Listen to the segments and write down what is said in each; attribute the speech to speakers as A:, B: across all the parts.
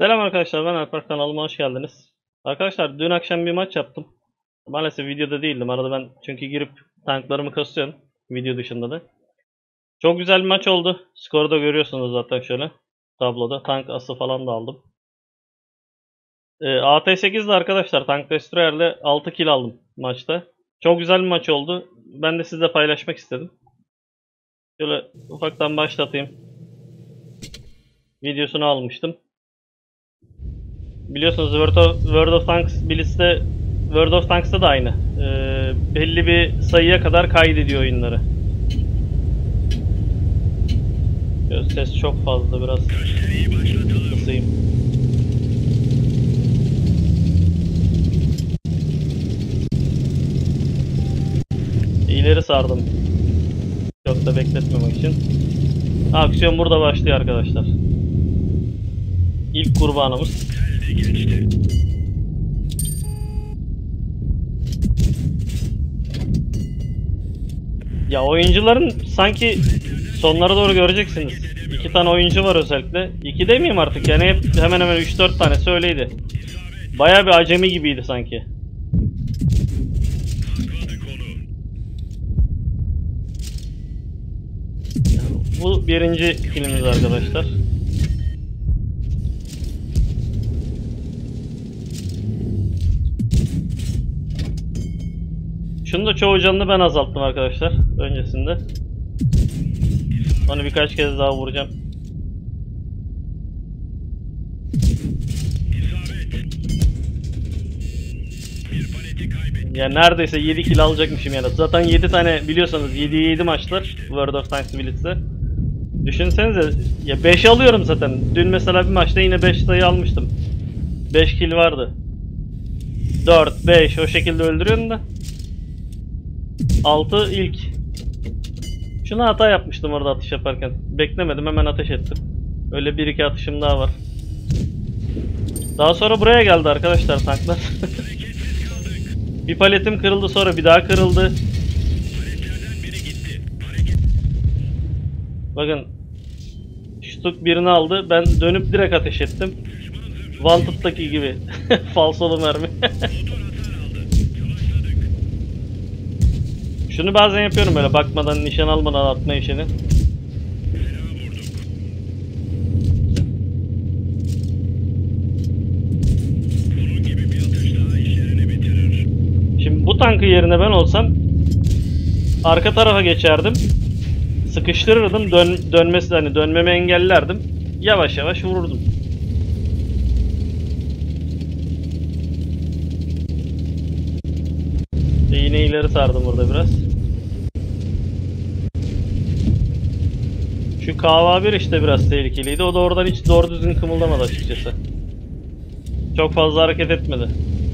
A: Selam arkadaşlar, ben Alper, kanalıma hoş geldiniz. Arkadaşlar dün akşam bir maç yaptım. Maalesef videoda değildim. Arada ben çünkü girip tanklarımı kasıyorum video dışında da. Çok güzel bir maç oldu. Skoru da görüyorsunuz zaten şöyle tabloda. Tank ası falan da aldım. AT8'de arkadaşlar Tank Destroyer'le 6 kill aldım maçta. Çok güzel bir maç oldu. Ben de sizle paylaşmak istedim. Şöyle ufaktan başlatayım. Videosunu almıştım. Biliyorsunuz World of Tanks Blitz'te, World of Tanks'ta da aynı. Belli bir sayıya kadar kaydediyor oyunları. Ses çok fazla, biraz kısayım. İleri sardım. Çok da bekletmemek için. Aksiyon burada başlıyor arkadaşlar. İlk kurbanımız. Ya oyuncuların sanki sonlara doğru göreceksiniz. 2 tane oyuncu var özellikle. 2 demeyeyim artık, yani hep hemen hemen 3-4 tanesi öyleydi. Bayağı bir acemi gibiydi sanki. Bu birinci kilimiz arkadaşlar. Şunu da çoğu canını ben azalttım arkadaşlar öncesinde. Onu birkaç kez daha vuracağım. Ya neredeyse 7 kill alacakmışım yani. Zaten 7 tane biliyorsanız 7'ye 7 maçlar World of Tanks Blitz'te. Düşünsenize ya, 5 alıyorum zaten. Dün mesela bir maçta yine 5 sayı almıştım. 5 kill vardı. 4, 5 o şekilde öldürüyorum da. 6 ilk. Şuna hata yapmıştım orada atış yaparken. Beklemedim, hemen ateş ettim. Öyle 1-2 atışım daha var. Daha sonra buraya geldi arkadaşlar tanklar. Bir paletim kırıldı, sonra bir daha kırıldı. Bakın şutuk birini aldı. Ben dönüp direkt ateş ettim. Wanted'daki gibi. Falsolu mermi. Şunu bazen yapıyorum böyle bakmadan, nişan almadan atma işini. Şimdi bu tankı yerine ben olsam arka tarafa geçerdim. Sıkıştırırdım, dönmesi, hani dönmemi engellerdim. Yavaş yavaş vururdum. Yine ileri sardım burada biraz. Şu KV1 işte biraz tehlikeliydi. O da oradan hiç doğru düzgün kımıldamadı açıkçası. Çok fazla hareket etmedi.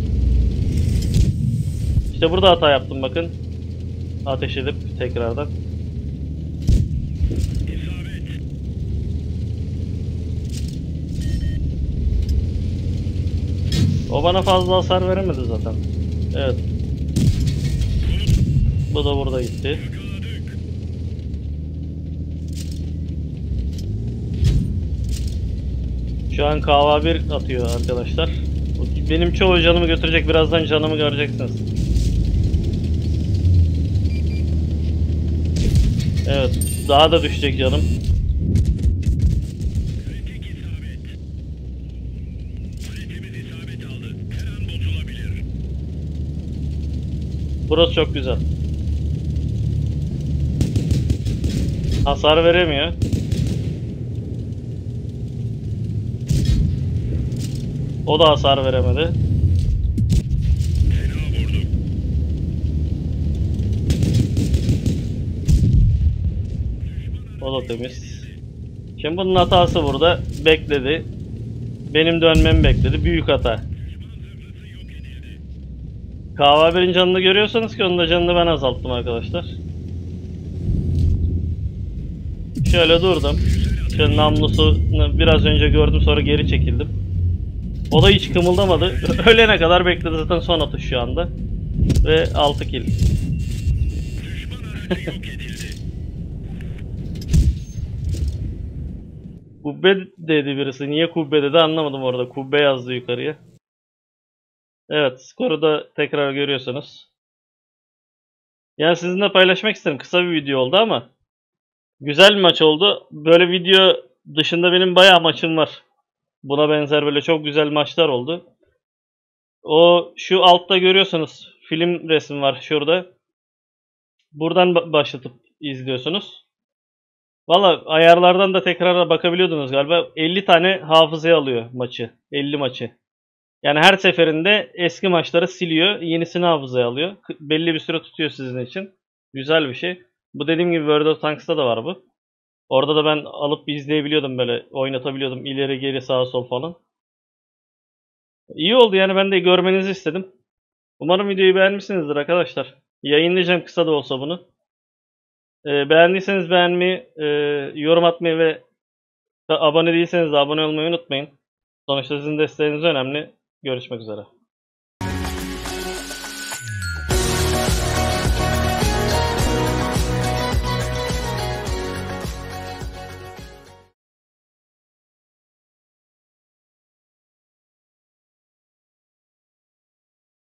A: İşte burada hata yaptım bakın. Ateş edip tekrardan. O bana fazla hasar veremedi zaten. Evet. Bu da burada gitti. Şu an KV1 atıyor arkadaşlar. Benim çoğu canımı götürecek. Birazdan canımı göreceksiniz. Evet. Daha da düşecek canım. Burası çok güzel. Hasar veremiyor. O da hasar veremedi. O da temiz. Şimdi bunun hatası burada. Bekledi. Benim dönmemi bekledi. Büyük hata. KV1'in canını görüyorsanız ki onun da canını ben azalttım arkadaşlar. Şöyle durdum. Şöyle namlusunu biraz önce gördüm, sonra geri çekildim. O da hiç kımıldamadı. Ölene kadar bekledi, zaten son atış şu anda. Ve 6 kill. Kubbe dedi birisi. Niye kubbe dedi anlamadım orada. Kubbe yazdı yukarıya. Evet, skoru da tekrar görüyorsunuz. Yani sizinle paylaşmak istedim. Kısa bir video oldu ama güzel bir maç oldu. Böyle video dışında benim bayağı maçım var. Buna benzer böyle çok güzel maçlar oldu. O şu altta görüyorsunuz. Film resmi var şurada. Buradan başlatıp izliyorsunuz. Valla ayarlardan da tekrar bakabiliyordunuz galiba. 50 tane hafızaya alıyor maçı. 50 maçı. Yani her seferinde eski maçları siliyor. Yenisini hafızaya alıyor. Belli bir süre tutuyor sizin için. Güzel bir şey. Bu dediğim gibi World of Tanks'ta da var bu. Orada da ben alıp izleyebiliyordum böyle. Oynatabiliyordum. İleri geri sağa sol falan. İyi oldu yani ben de görmenizi istedim. Umarım videoyu beğenmişsinizdir arkadaşlar. Yayınlayacağım kısa da olsa bunu. Beğendiyseniz beğenmeyi, yorum atmayı ve abone değilseniz de abone olmayı unutmayın. Sonuçta sizin desteğiniz önemli. Görüşmek üzere.